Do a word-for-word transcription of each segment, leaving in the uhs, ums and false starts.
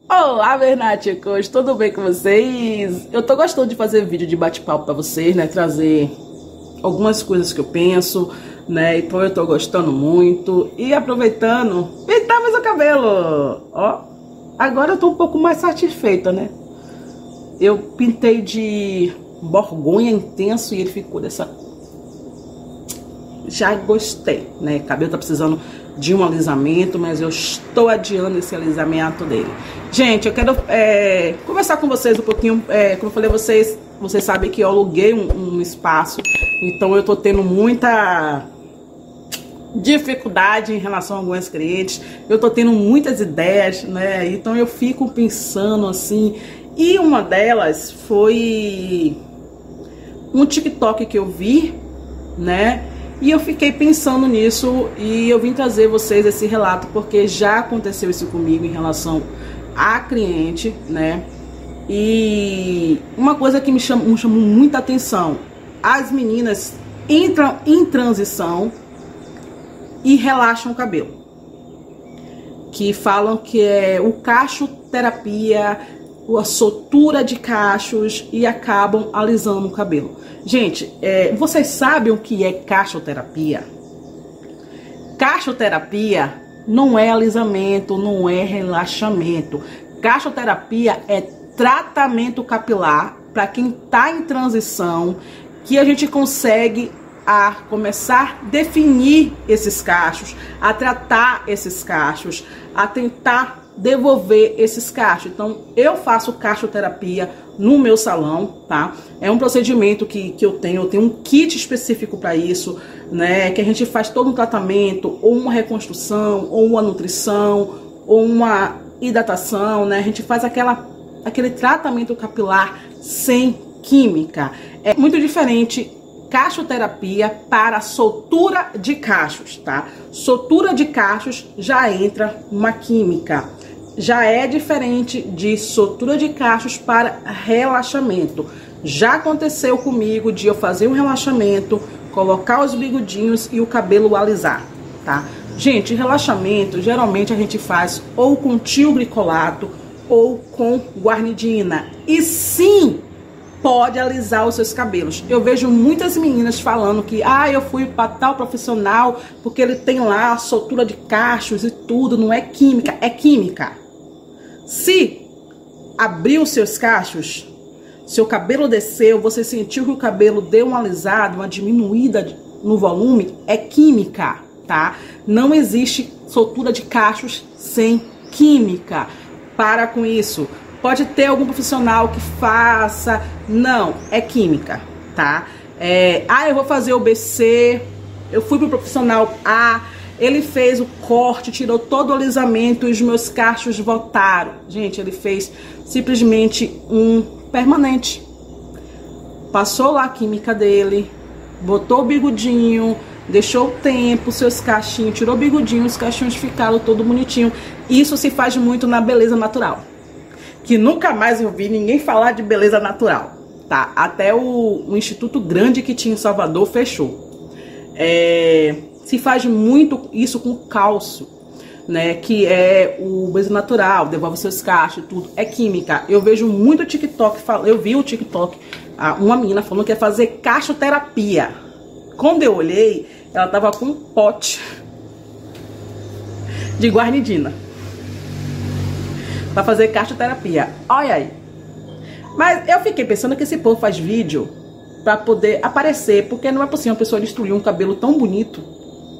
Olá, Vernáticos, tudo bem com vocês? Eu tô gostando de fazer vídeo de bate-papo pra vocês, né? Trazer algumas coisas que eu penso, né? Então eu tô gostando muito. E aproveitando, pintar mais o cabelo. Ó, agora eu tô um pouco mais satisfeita, né? Eu pintei de borgonha intenso e ele ficou dessa cor. Já gostei, né? O cabelo tá precisando de um alisamento, mas eu estou adiando esse alisamento dele. Gente, eu quero é, conversar com vocês um pouquinho. É, como eu falei, vocês, vocês sabem que eu aluguei um, um espaço, então eu tô tendo muita dificuldade em relação a algumas clientes. Eu tô tendo muitas ideias, né? Então eu fico pensando assim. E uma delas foi um TikTok que eu vi, né? E eu fiquei pensando nisso e eu vim trazer vocês esse relato porque já aconteceu isso comigo em relação a cliente, né? E uma coisa que me chamou, me chamou muita atenção: as meninas entram em transição e relaxam o cabelo, que falam que é o cacho terapia, a soltura de cachos, e acabam alisando o cabelo. Gente, é, vocês sabem o que é cachoterapia? Cachoterapia não é alisamento, não é relaxamento. Cachoterapia é tratamento capilar para quem está em transição, que a gente consegue a começar a definir esses cachos, a tratar esses cachos, a tentar devolver esses cachos. Então eu faço cachoterapia no meu salão, tá? É um procedimento que, que eu tenho, eu tenho um kit específico para isso, né? Que a gente faz todo um tratamento, ou uma reconstrução, ou uma nutrição, ou uma hidratação, né? A gente faz aquela, aquele tratamento capilar sem química. É muito diferente cachoterapia para soltura de cachos, tá? Soltura de cachos já entra uma química. Já é diferente de soltura de cachos para relaxamento. Já aconteceu comigo de eu fazer um relaxamento, colocar os bigodinhos e o cabelo alisar, tá? Gente, relaxamento geralmente a gente faz ou com tilglicolato ou com guarnidina. E sim, pode alisar os seus cabelos. Eu vejo muitas meninas falando que ah, eu fui para tal profissional porque ele tem lá a soltura de cachos e tudo. Não é química, é química. Se abriu os seus cachos, seu cabelo desceu, você sentiu que o cabelo deu uma alisada, uma diminuída no volume, é química, tá? Não existe soltura de cachos sem química. Para com isso. Pode ter algum profissional que faça, não, é química, tá? É, ah, eu vou fazer o B C, eu fui pro profissional A, ele fez o corte, tirou todo o alisamento e os meus cachos voltaram. Gente, ele fez simplesmente um permanente. Passou lá a química dele, botou o bigodinho, deixou o tempo, seus cachinhos, tirou o bigodinho, os cachinhos ficaram todo bonitinho. Isso se faz muito na beleza natural, que nunca mais eu vi ninguém falar de beleza natural, tá? Até o, o Instituto Grande que tinha em Salvador fechou. É, se faz muito isso com cálcio, né? Que é o beleza natural, devolve seus cachos e tudo. É química. Eu vejo muito TikTok, eu vi o TikTok, uma menina falando que ia fazer cachoterapia. Quando eu olhei, ela tava com um pote de guarnidina para fazer cachoterapia. Olha aí. Mas eu fiquei pensando que esse povo faz vídeo para poder aparecer, porque não é possível uma pessoa destruir um cabelo tão bonito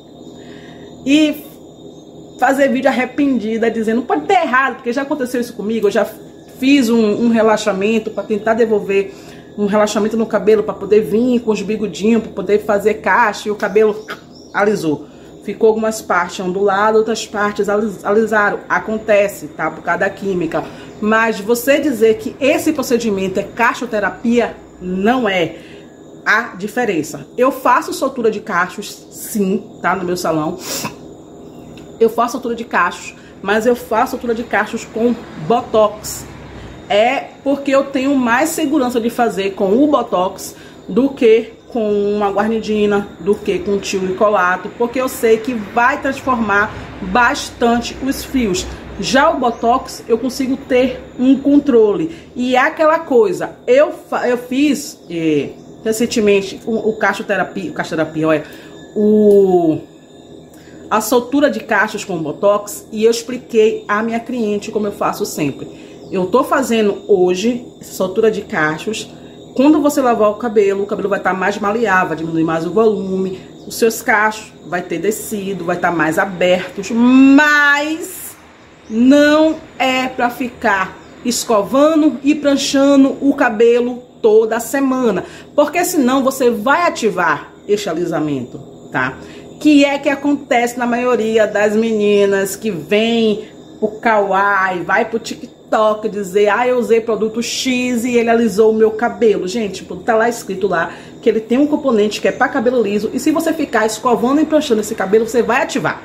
e fazer vídeo arrependida, dizendo pode ter errado, porque já aconteceu isso comigo. Eu já fiz um, um relaxamento para tentar devolver um relaxamento no cabelo, para poder vir com os bigodinhos, para poder fazer cacho, e o cabelo alisou. Ficou algumas partes onduladas, outras partes alisaram. Acontece, tá? Por causa da química. Mas você dizer que esse procedimento é cachoterapia, não é a diferença. Eu faço soltura de cachos, sim, tá? No meu salão. Eu faço soltura de cachos, mas eu faço soltura de cachos com botox. É porque eu tenho mais segurança de fazer com o botox do que com uma guarnidina, do que com tilglicolato, porque eu sei que vai transformar bastante os fios. Já o Botox, eu consigo ter um controle. E é aquela coisa, eu, eu fiz eh, recentemente o, o cachoterapia, o cachoterapia, olha, o, a soltura de cachos com Botox, e eu expliquei à minha cliente como eu faço sempre. Eu tô fazendo hoje soltura de cachos. Quando você lavar o cabelo, o cabelo vai estar mais maleável, vai diminuir mais o volume, os seus cachos vai ter descido, vai estar mais abertos, mas não é para ficar escovando e pranchando o cabelo toda semana, porque senão você vai ativar este alisamento, tá? Que é que acontece na maioria das meninas que vem pro Kawaii, vai pro TikTok, toque dizer, ah, eu usei produto X e ele alisou o meu cabelo. Gente, tá lá escrito lá que ele tem um componente que é para cabelo liso, e se você ficar escovando e pranchando esse cabelo, você vai ativar,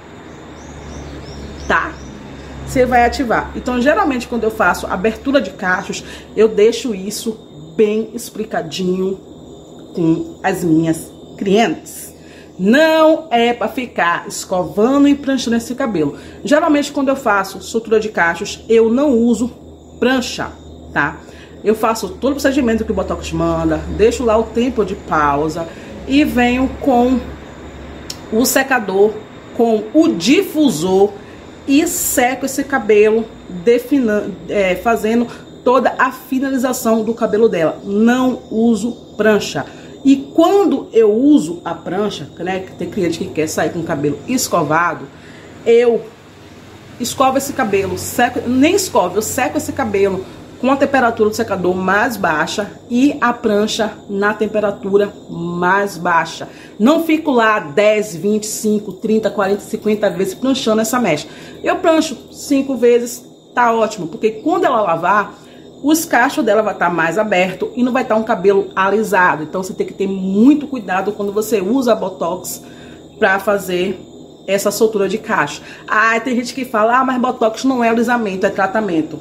tá? Você vai ativar. Então, geralmente, quando eu faço abertura de cachos, eu deixo isso bem explicadinho com as minhas clientes. Não é para ficar escovando e pranchando esse cabelo. Geralmente, quando eu faço soltura de cachos, eu não uso prancha, tá? Eu faço todo o procedimento que o Botox manda, deixo lá o tempo de pausa e venho com o secador, com o difusor e seco esse cabelo, definando, é, fazendo toda a finalização do cabelo dela. Não uso prancha. E quando eu uso a prancha, né, que tem cliente que quer sair com o cabelo escovado, eu escovo esse cabelo, seco, nem escovo, eu seco esse cabelo com a temperatura do secador mais baixa e a prancha na temperatura mais baixa. Não fico lá dez, vinte, cinco, trinta, quarenta, cinquenta vezes pranchando essa mecha. Eu prancho cinco vezes, tá ótimo, porque quando ela lavar, os cachos dela vai estar mais aberto e não vai estar um cabelo alisado. Então você tem que ter muito cuidado quando você usa Botox para fazer essa soltura de cacho. Ah, tem gente que fala, ah, mas Botox não é alisamento, é tratamento.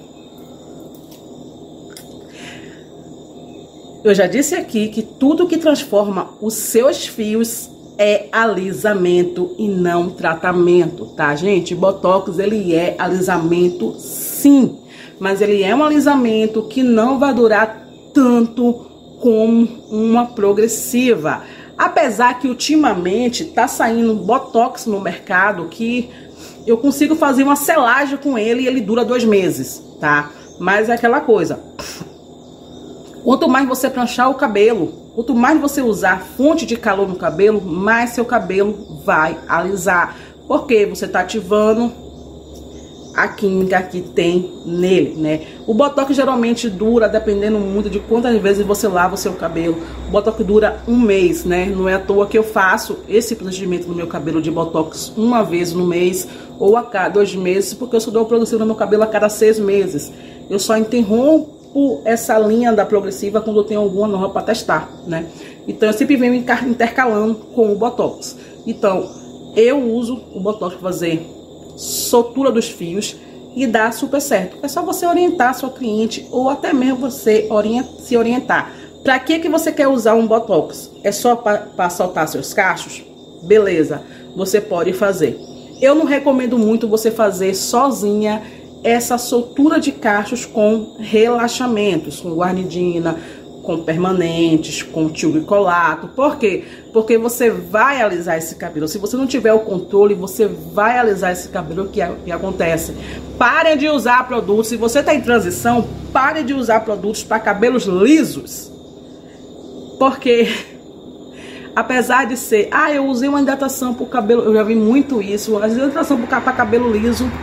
Eu já disse aqui que tudo que transforma os seus fios é alisamento e não tratamento, tá, gente? Botox, ele é alisamento, sim. Mas ele é um alisamento que não vai durar tanto como uma progressiva. Apesar que ultimamente tá saindo Botox no mercado que eu consigo fazer uma selagem com ele e ele dura dois meses, tá? Mas é aquela coisa. Quanto mais você pranchar o cabelo, quanto mais você usar fonte de calor no cabelo, mais seu cabelo vai alisar. Porque você tá ativando a química que tem nele, né? O Botox geralmente dura, dependendo muito de quantas vezes você lava o seu cabelo, o Botox dura um mês, né? Não é à toa que eu faço esse procedimento no meu cabelo de Botox uma vez no mês ou a cada dois meses, porque eu só dou progressiva no meu cabelo a cada seis meses. Eu só interrompo essa linha da progressiva quando eu tenho alguma nova para testar, né? Então eu sempre venho intercalando com o Botox. Então eu uso o Botox para fazer soltura dos fios e dá super certo. É só você orientar a sua cliente ou até mesmo você orient, se orientar. Para que que você quer usar um Botox? É só para soltar seus cachos? Beleza, você pode fazer. Eu não recomendo muito você fazer sozinha essa soltura de cachos com relaxamentos, com guarnidina, com permanentes, com tilglicolato. Por quê? Porque você vai alisar esse cabelo. Se você não tiver o controle, você vai alisar esse cabelo. O que, que acontece? Pare de usar produtos. Se você está em transição, pare de usar produtos para cabelos lisos. Porque, apesar de ser, ah, eu usei uma hidratação para o cabelo, eu já vi muito isso, a hidratação para cabelo liso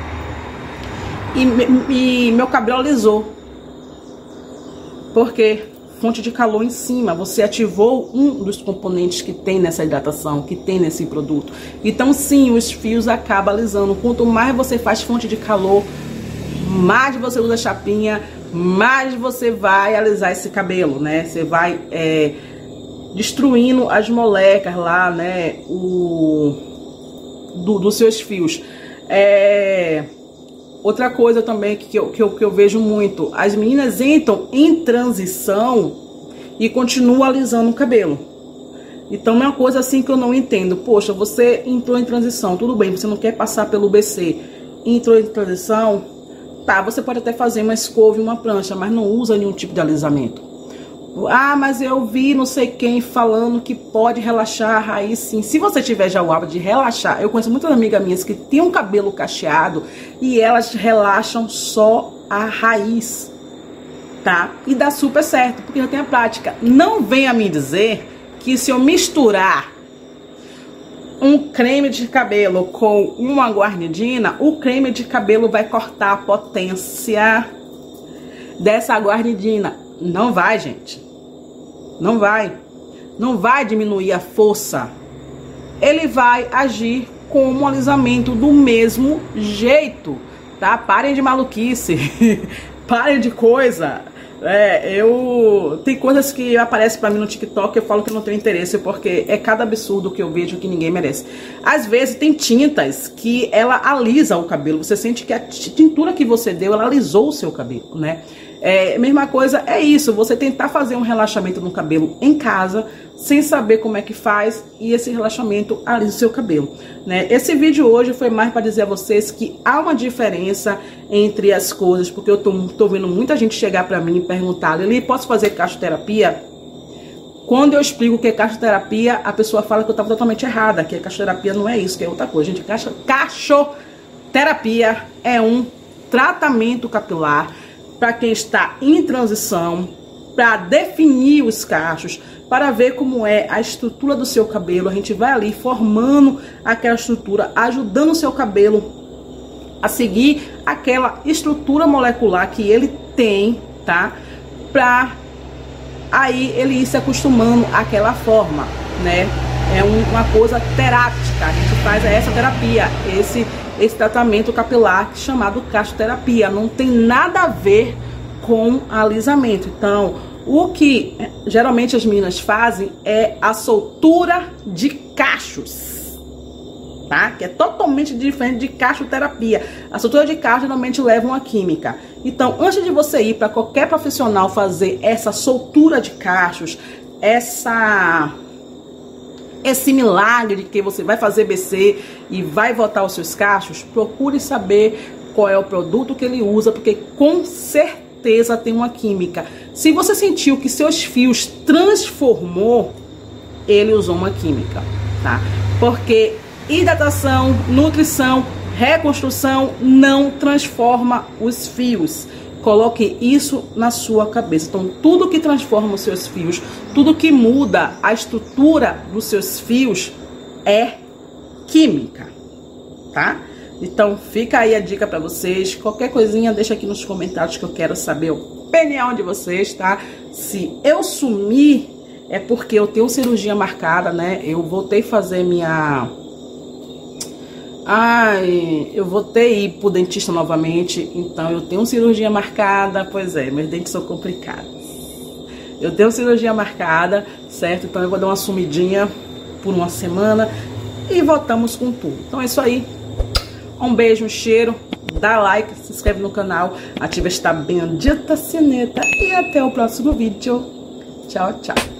e, e meu cabelo alisou. Por quê? Fonte de calor em cima, você ativou um dos componentes que tem nessa hidratação, que tem nesse produto. Então sim, os fios acabam alisando. Quanto mais você faz fonte de calor, mais você usa chapinha, mais você vai alisar esse cabelo, né? Você vai é, destruindo as moléculas lá, né? O, do, dos seus fios. É... Outra coisa também que eu, que, eu, que eu vejo muito, as meninas entram em transição e continuam alisando o cabelo. Então é uma coisa assim que eu não entendo. Poxa, você entrou em transição, tudo bem, você não quer passar pelo B C, entrou em transição, tá, você pode até fazer uma escova e uma prancha, mas não usa nenhum tipo de alisamento. Ah, mas eu vi não sei quem falando que pode relaxar a raiz, sim. Se você tiver já o hábito de relaxar, eu conheço muitas amigas minhas que têm um cabelo cacheado e elas relaxam só a raiz, tá? E dá super certo, porque já tem a prática. Não venha me dizer que se eu misturar um creme de cabelo com uma guarnidina, o creme de cabelo vai cortar a potência dessa guarnidina. Não vai, gente. Não vai. Não vai diminuir a força. Ele vai agir como um alisamento do mesmo jeito, tá? Parem de maluquice. Parem de coisa. É, eu... Tem coisas que aparecem pra mim no TikTok que eu falo que não tenho interesse, porque é cada absurdo que eu vejo que ninguém merece. Às vezes tem tintas que ela alisa o cabelo. Você sente que a tintura que você deu, ela alisou o seu cabelo, né? É, mesma coisa é isso, você tentar fazer um relaxamento no cabelo em casa, sem saber como é que faz, e esse relaxamento alisa o seu cabelo, né? Esse vídeo hoje foi mais para dizer a vocês que há uma diferença entre as coisas, porque eu tô, tô vendo muita gente chegar para mim e perguntar: Lili, posso fazer cachoterapia? Quando eu explico o que é cachoterapia, a pessoa fala que eu estava totalmente errada, que a cachoterapia não é isso, que é outra coisa. Gente, cacho, cachoterapia é um tratamento capilar para quem está em transição, para definir os cachos, para ver como é a estrutura do seu cabelo. A gente vai ali formando aquela estrutura, ajudando o seu cabelo a seguir aquela estrutura molecular que ele tem, tá? Para aí ele ir se acostumando àquela forma, né? É um, uma coisa terápica, a gente faz essa terapia, esse, esse tratamento capilar chamado cachoterapia. Não tem nada a ver com alisamento. Então, o que geralmente as meninas fazem é a soltura de cachos, tá? Que é totalmente diferente de cachoterapia. A soltura de cachos geralmente leva uma química. Então, antes de você ir para qualquer profissional fazer essa soltura de cachos, essa... esse milagre de que você vai fazer B C e vai voltar os seus cachos, procure saber qual é o produto que ele usa, porque com certeza tem uma química. Se você sentiu que seus fios transformou, ele usou uma química, tá? Porque hidratação, nutrição, reconstrução não transforma os fios. Coloque isso na sua cabeça. Então, tudo que transforma os seus fios, tudo que muda a estrutura dos seus fios é química, tá? Então, fica aí a dica pra vocês. Qualquer coisinha, deixa aqui nos comentários que eu quero saber a opinião de vocês, tá? Se eu sumir, é porque eu tenho cirurgia marcada, né? Eu voltei a fazer minha... Ai, eu voltei a ir pro dentista novamente, então eu tenho cirurgia marcada. Pois é, meus dentes são complicados. Eu tenho cirurgia marcada, certo? Então eu vou dar uma sumidinha por uma semana e voltamos com tudo. Então é isso aí. Um beijo, um cheiro, dá like, se inscreve no canal, ativa esta bendita sineta e até o próximo vídeo. Tchau, tchau.